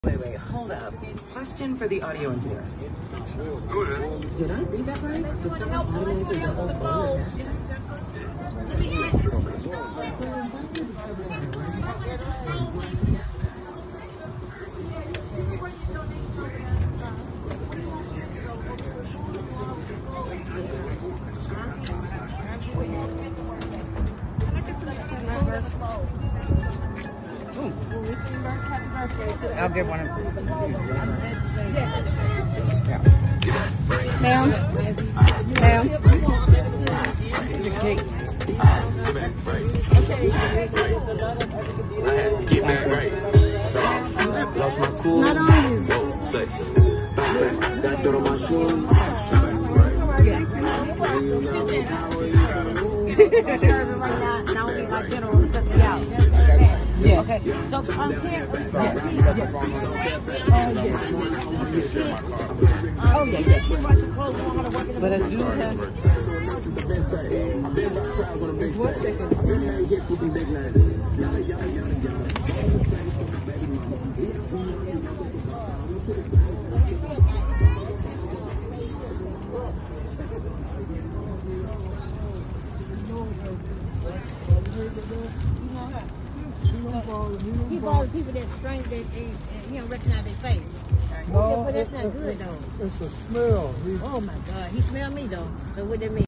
Wait, hold up. Question for the audio engineer. Did I read that right? Does someone automatically double fold? I'll get one of them. Ma'am? Ma'am? The cake. Get back right. Lost my cool. Not on you. Whoa, sexy. Got dirt on my shoes. Yeah. Okay, so compare. Oh, yeah. But I do have... One second. He follows people that strange that he don't recognize their face. No, but that's not good though. It's a smell. Oh my God, he smelled me though. So what that mean?